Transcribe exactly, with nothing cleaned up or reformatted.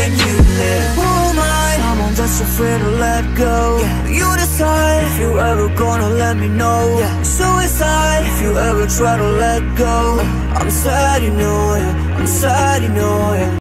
letting you live. Who am I? Someone that's afraid to let go. Yeah. You decide if you ever gonna let me know. Yeah. Suicide if you ever try to let go. I'm sad, you know, yeah. I'm sad, you know, yeah.